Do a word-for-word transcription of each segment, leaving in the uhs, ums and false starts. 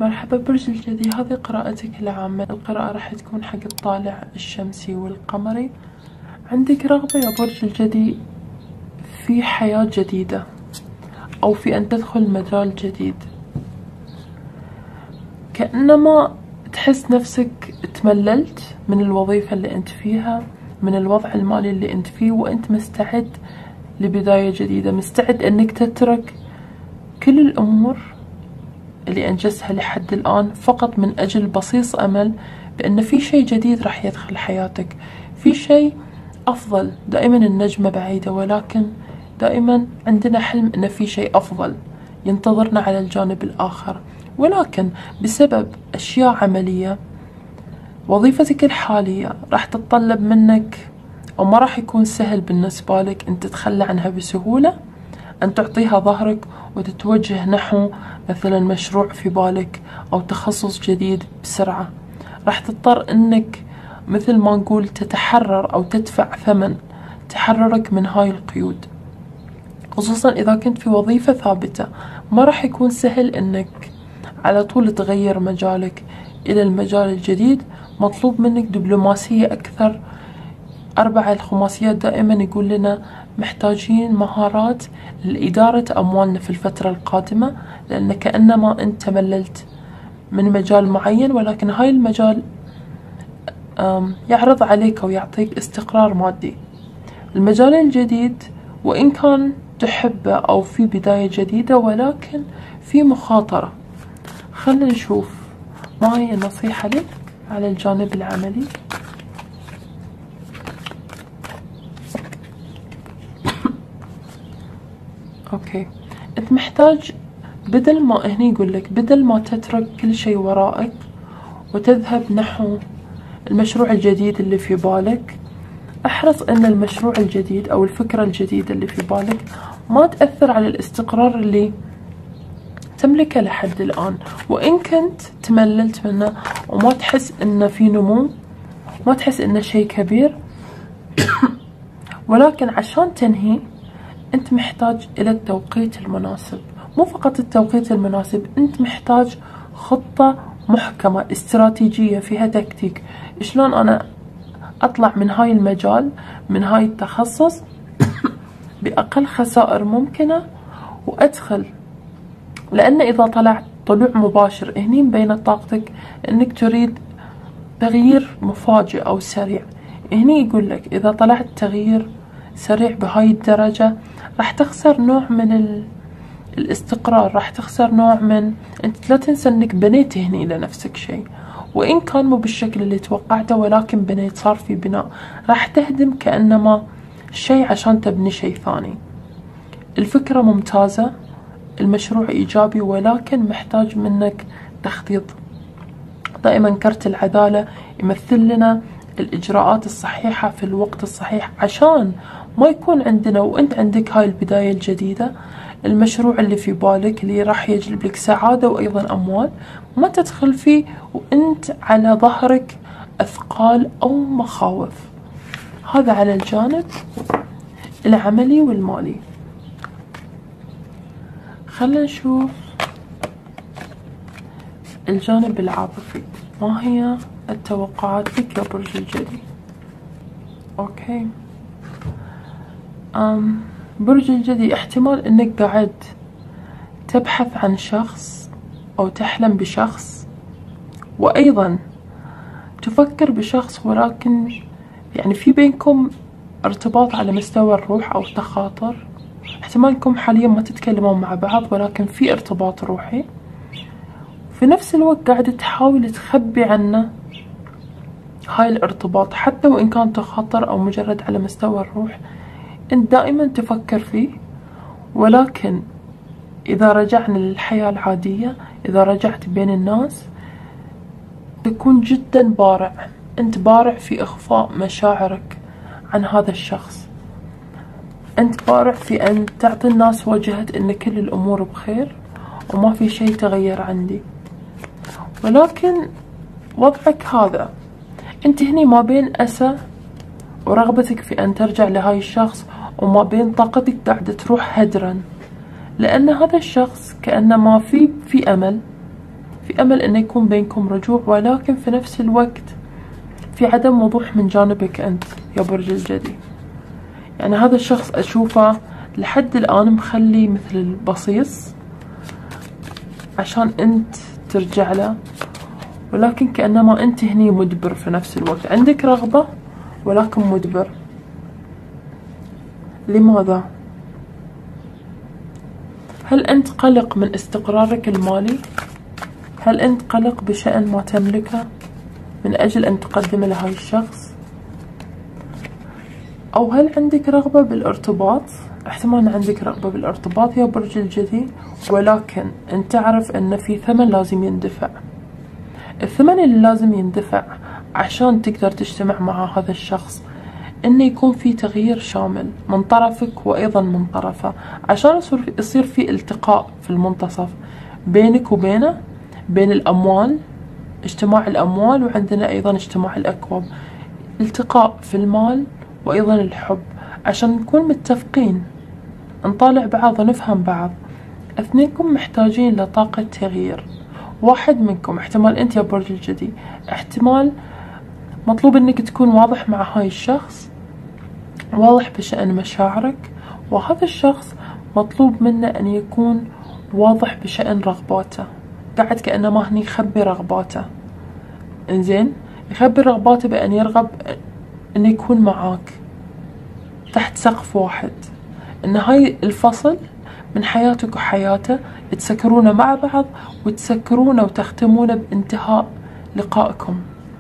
مرحبا برج الجدي، هذه قراءتك العامة. القراءة راح تكون حق الطالع الشمسي والقمري. عندك رغبة يا برج الجدي في حياة جديدة أو في أن تدخل مجال جديد، كأنما تحس نفسك تمللت من الوظيفة اللي أنت فيها، من الوضع المالي اللي أنت فيه، وأنت مستعد لبداية جديدة، مستعد أنك تترك كل الأمور اللي أنجزها لحد الآن فقط من أجل بصيص أمل بأن في شيء جديد راح يدخل حياتك، في شيء أفضل. دائما النجمة بعيدة، ولكن دائما عندنا حلم أن في شيء أفضل ينتظرنا على الجانب الآخر. ولكن بسبب أشياء عملية، وظيفتك الحالية راح تتطلب منك، أو ما راح يكون سهل بالنسبة لك أن تتخلى عنها بسهولة، أن تعطيها ظهرك وتتوجه نحو مثلا مشروع في بالك أو تخصص جديد بسرعة. راح تضطر أنك مثل ما نقول تتحرر أو تدفع ثمن تحررك من هاي القيود، خصوصا إذا كنت في وظيفة ثابتة. ما راح يكون سهل أنك على طول تغير مجالك إلى المجال الجديد. مطلوب منك دبلوماسية أكثر. أربعة الخماسيات دائما يقول لنا محتاجين مهارات لإدارة أموالنا في الفترة القادمة، لأن كأنما أنت تمللت من مجال معين، ولكن هاي المجال يعرض عليك ويعطيك استقرار مادي. المجال الجديد وإن كان تحبه أو في بداية جديدة، ولكن في مخاطرة. خلنا نشوف ما هي النصيحة لك على الجانب العملي. اوكي، انت محتاج بدل ما هني يقول لك بدل ما تترك كل شيء وراءك وتذهب نحو المشروع الجديد اللي في بالك، احرص ان المشروع الجديد او الفكرة الجديدة اللي في بالك ما تأثر على الاستقرار اللي تملكه لحد الآن. وإن كنت تمللت منه وما تحس إنه في نمو، ما تحس إنه شيء كبير، ولكن عشان تنهي أنت محتاج إلى التوقيت المناسب. مو فقط التوقيت المناسب، أنت محتاج خطة محكمة استراتيجية فيها تكتيك. شلون أنا أطلع من هاي المجال، من هاي التخصص بأقل خسائر ممكنة وأدخل. لأن إذا طلعت طلوع مباشر هني مبينة طاقتك أنك تريد تغيير مفاجئ أو سريع. هني يقول لك إذا طلعت تغيير سريع بهاي الدرجة راح تخسر نوع من ال... الاستقرار، راح تخسر نوع من، أنت لا تنسى أنك بنيت هني لنفسك شيء، وإن كان مو بالشكل اللي توقعته، ولكن بنيت، صار في بناء. راح تهدم كأنما شيء عشان تبني شيء ثاني. الفكرة ممتازة، المشروع إيجابي، ولكن محتاج منك تخطيط. دائما كرت العدالة يمثل لنا الإجراءات الصحيحة في الوقت الصحيح، عشان ما يكون عندنا وأنت عندك هاي البداية الجديدة المشروع اللي في بالك اللي راح يجلب لك سعادة وأيضا أموال، ما تدخل فيه وأنت على ظهرك أثقال أو مخاوف. هذا على الجانب العملي والمالي. خلنا نشوف الجانب العاطفي. ما هي التوقعات لك يا برج الجدي؟ اوكي، أم برج الجدي احتمال انك قاعد تبحث عن شخص او تحلم بشخص، وايضا تفكر بشخص، ولكن يعني في بينكم ارتباط على مستوى الروح او تخاطر. احتمال انكم حاليا ما تتكلمون مع بعض، ولكن في ارتباط روحي. في نفس الوقت قاعدة تحاول تخبي عنه هاي الارتباط، حتى وإن كان تخاطر أو مجرد على مستوى الروح. أنت دائما تفكر فيه، ولكن إذا رجعنا للحياة العادية، إذا رجعت بين الناس، تكون جدا بارع. أنت بارع في إخفاء مشاعرك عن هذا الشخص. أنت بارع في أن تعطي الناس وجهة أن كل الأمور بخير وما في شيء تغير عندي، ولكن وضعك هذا أنت هني ما بين أسى ورغبتك في أن ترجع لهاي الشخص، وما بين طاقتك قاعدة تروح هدرا، لأن هذا الشخص كأنما في في أمل في أمل أن يكون بينكم رجوع، ولكن في نفس الوقت في عدم وضوح من جانبك أنت يا برج الجدي. يعني هذا الشخص أشوفه لحد الآن مخلي مثل البصيص عشان أنت ترجع له، ولكن كأنما أنت هني مدبر في نفس الوقت، عندك رغبة ولكن مدبر. لماذا؟ هل أنت قلق من استقرارك المالي؟ هل أنت قلق بشأن ما تملكه من أجل أن تقدمه لهاي الشخص؟ أو هل عندك رغبة بالارتباط؟ احتمال عندك رغبة بالارتباط يا برج الجدي، ولكن أنت تعرف أن في ثمن لازم يندفع. الثمن اللي لازم يندفع عشان تقدر تجتمع مع هذا الشخص انه يكون في تغيير شامل من طرفك وايضا من طرفه، عشان يصير في التقاء في المنتصف بينك وبينه، بين الاموال، اجتماع الاموال، وعندنا ايضا اجتماع الاكواب، التقاء في المال وايضا الحب، عشان نكون متفقين، نطالع بعض ونفهم بعض. اثنينكم محتاجين لطاقة تغيير. واحد منكم، احتمال انت يا برج الجدي، احتمال مطلوب انك تكون واضح مع هاي الشخص، واضح بشأن مشاعرك، وهذا الشخص مطلوب منه ان يكون واضح بشأن رغباته، قاعد كأنما هني يخبي رغباته. انزين، يخبي رغباته بأن يرغب ان يكون معاك تحت سقف واحد، ان هاي الفصل من حياتك وحياته تسكرونه مع بعض، وتسكرونه وتختمونه بانتهاء لقائكم.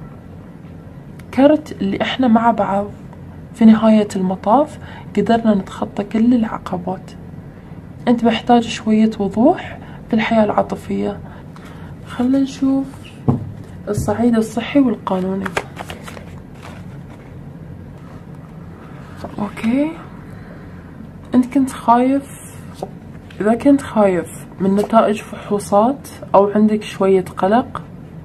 كرت اللي احنا مع بعض في نهاية المطاف قدرنا نتخطى كل العقبات. انت محتاج شوية وضوح في الحياة العاطفية. خلنا نشوف الصعيد الصحي والقانوني. اوكي، انت كنت خايف، اذا كنت خايف من نتائج فحوصات او عندك شوية قلق،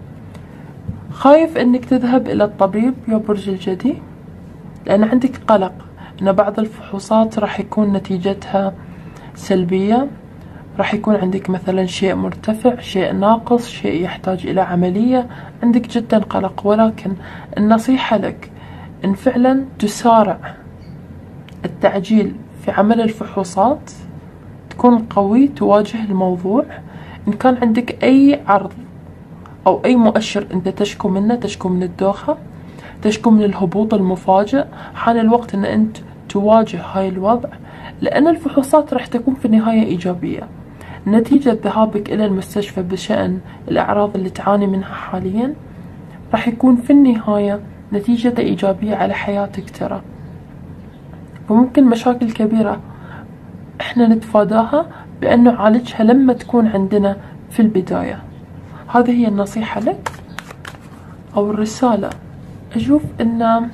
خايف انك تذهب الى الطبيب يا برج الجدي، لان عندك قلق ان بعض الفحوصات راح يكون نتيجتها سلبية، راح يكون عندك مثلا شيء مرتفع، شيء ناقص، شيء يحتاج الى عملية، عندك جدا قلق. ولكن النصيحة لك ان فعلا تسارع التعجيل في عمل الفحوصات، تكون قوي، تواجه الموضوع. ان كان عندك اي عرض او اي مؤشر انت تشكو منه، تشكو من الدوخة، تشكو من الهبوط المفاجئ، حان الوقت ان انت تواجه هاي الوضع، لان الفحوصات راح تكون في النهاية ايجابية. نتيجة ذهابك الى المستشفى بشأن الاعراض اللي تعاني منها حاليا راح يكون في النهاية نتيجة ايجابية على حياتك ترى. وممكن مشاكل كبيرة احنا نتفاداها بأن نعالجها لما تكون عندنا في البداية. هذه هي النصيحة لك أو الرسالة. أشوف أن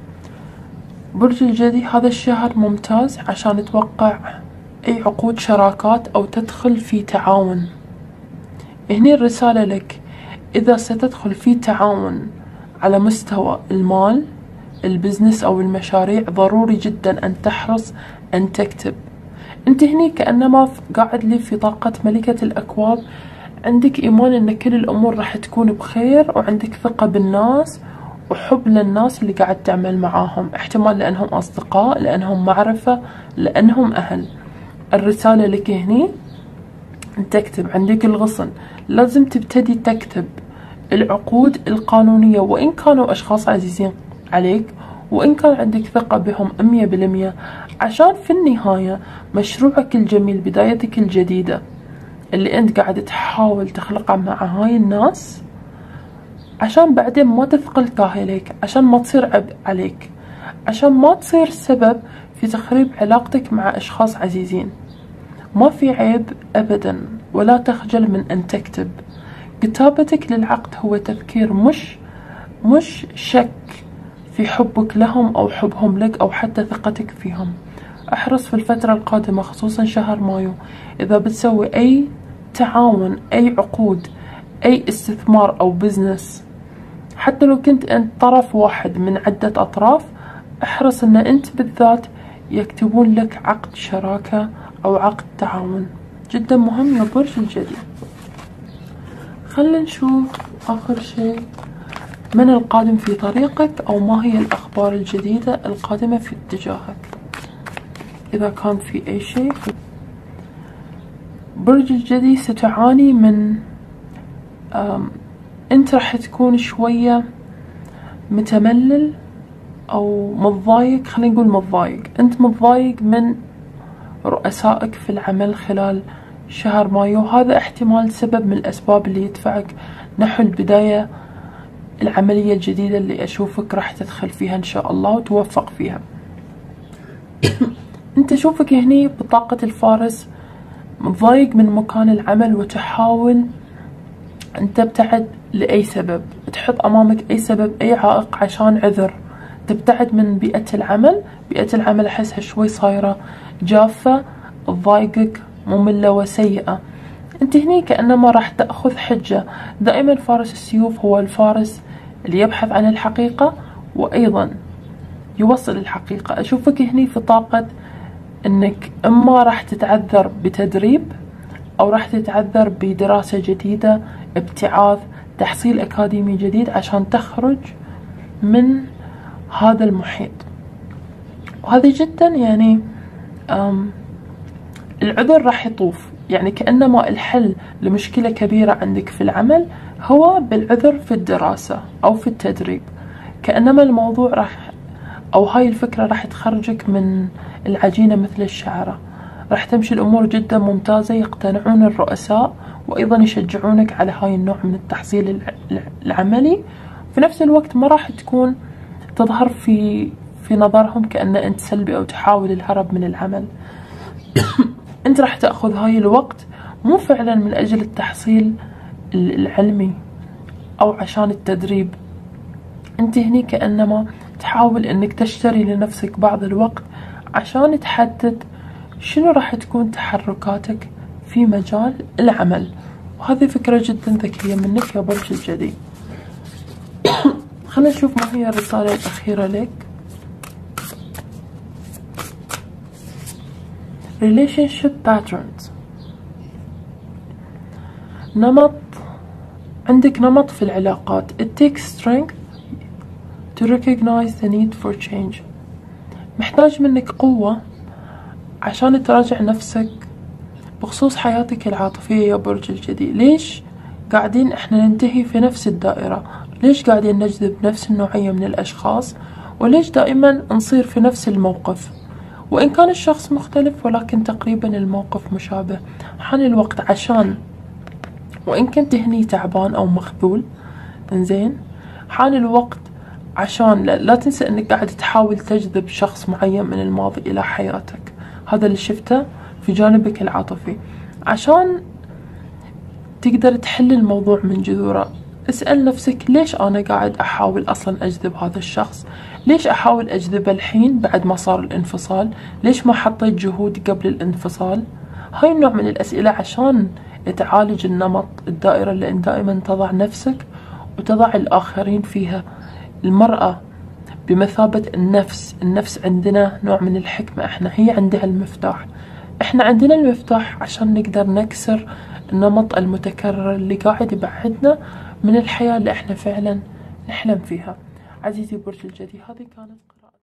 برج الجدي هذا الشهر ممتاز عشان توقع أي عقود شراكات أو تدخل في تعاون. هني الرسالة لك، إذا ستدخل في تعاون على مستوى المال، البزنس أو المشاريع، ضروري جدا أن تحرص أن تكتب. أنت هني كأنما قاعد لي في طاقة ملكة الأكواب، عندك إيمان أن كل الأمور راح تكون بخير، وعندك ثقة بالناس وحب للناس اللي قاعد تعمل معاهم، احتمال لأنهم أصدقاء، لأنهم معرفة، لأنهم أهل. الرسالة لك هني أن تكتب، عندك الغصن، لازم تبتدي تكتب العقود القانونية، وإن كانوا أشخاص عزيزين عليك، وإن كان عندك ثقة بهم مية بالمية، عشان في النهاية مشروعك الجميل، بدايتك الجديدة اللي أنت قاعد تحاول تخلقها مع هاي الناس، عشان بعدين ما تثقل كاهلك، عشان ما تصير عبء عليك، عشان ما تصير سبب في تخريب علاقتك مع أشخاص عزيزين. ما في عيب أبدا، ولا تخجل من أن تكتب. كتابتك للعقد هو تذكير، مش مش شك في حبك لهم أو حبهم لك أو حتى ثقتك فيهم. احرص في الفترة القادمة خصوصا شهر مايو، إذا بتسوي أي تعاون، أي عقود، أي استثمار أو بزنس، حتى لو كنت أنت طرف واحد من عدة أطراف، احرص أن أنت بالذات يكتبون لك عقد شراكة أو عقد تعاون. جدا مهم يا برج الجدي. خلينا نشوف آخر شيء من القادم في طريقك، أو ما هي الأخبار الجديدة القادمة في اتجاهك. إذا كان في أي شيء. برج الجدي ستعاني من أنت راح تكون شوية متملل أو متضايق. خلينا نقول متضايق، أنت متضايق من رؤسائك في العمل خلال شهر مايو. هذا احتمال سبب من الأسباب اللي يدفعك نحو البداية العملية الجديدة اللي أشوفك راح تدخل فيها إن شاء الله وتوفق فيها. أنت شوفك هني بطاقة الفارس متضايق من مكان العمل، وتحاول أن تبتعد لأي سبب، تحط أمامك أي سبب، أي عائق عشان عذر تبتعد من بيئة العمل. بيئة العمل أحسها شوي صايرة جافة، تضايقك، مملة وسيئة. أنت هني كأنما راح تأخذ حجة. دائما فارس السيوف هو الفارس اللي يبحث عن الحقيقة وأيضا يوصل الحقيقة. أشوفك هني في طاقة أنك إما راح تتعذر بتدريب، أو راح تتعذر بدراسة جديدة، ابتعاث، تحصيل أكاديمي جديد عشان تخرج من هذا المحيط. وهذا جدا يعني العذر راح يطوف، يعني كأنما الحل لمشكلة كبيرة عندك في العمل هو بالعذر في الدراسة أو في التدريب. كأنما الموضوع راح، أو هاي الفكرة راح تخرجك من العجينة مثل الشعرة. راح تمشي الأمور جدا ممتازة، يقتنعون الرؤساء وأيضا يشجعونك على هاي النوع من التحصيل العملي. في نفس الوقت ما راح تكون تظهر في في نظرهم كأن أنت سلبي أو تحاول الهرب من العمل. أنت راح تأخذ هاي الوقت مو فعلا من أجل التحصيل العلمي أو عشان التدريب. أنت هني كأنما تحاول أنك تشتري لنفسك بعض الوقت عشان تحدد شنو راح تكون تحركاتك في مجال العمل. وهذه فكرة جدا ذكية منك يا برج الجدي. خلينا نشوف ما هي الرسالة الأخيرة لك. relationship patterns. نمط، عندك نمط في العلاقات. it takes strength to recognize the need for change. محتاج منك قوة عشان تراجع نفسك بخصوص حياتك العاطفية يا برج الجدي. ليش قاعدين احنا ننتهي في نفس الدائرة؟ ليش قاعدين نجذب نفس النوعية من الأشخاص؟ وليش دائما نصير في نفس الموقف؟ وإن كان الشخص مختلف ولكن تقريبا الموقف مشابه. حان الوقت عشان، وإن كنت هني تعبان أو مخذول، انزين، حان الوقت عشان لا, لا تنسى أنك قاعد تحاول تجذب شخص معين من الماضي إلى حياتك. هذا اللي شفته في جانبك العاطفي. عشان تقدر تحل الموضوع من جذوره، اسأل نفسك ليش أنا قاعد أحاول أصلا أجذب هذا الشخص؟ ليش أحاول أجذبه الحين بعد ما صار الانفصال؟ ليش ما حطيت جهود قبل الانفصال؟ هاي النوع من الأسئلة عشان تعالج النمط، الدائرة اللي أنت دائما تضع نفسك وتضع الآخرين فيها. المرأة بمثابة النفس. النفس عندنا نوع من الحكمة، احنا هي عندها المفتاح. احنا عندنا المفتاح عشان نقدر نكسر النمط المتكرر اللي قاعد يبعدنا من الحياة اللي احنا فعلا نحلم فيها. عزيزي برج الجدي، هذه كانت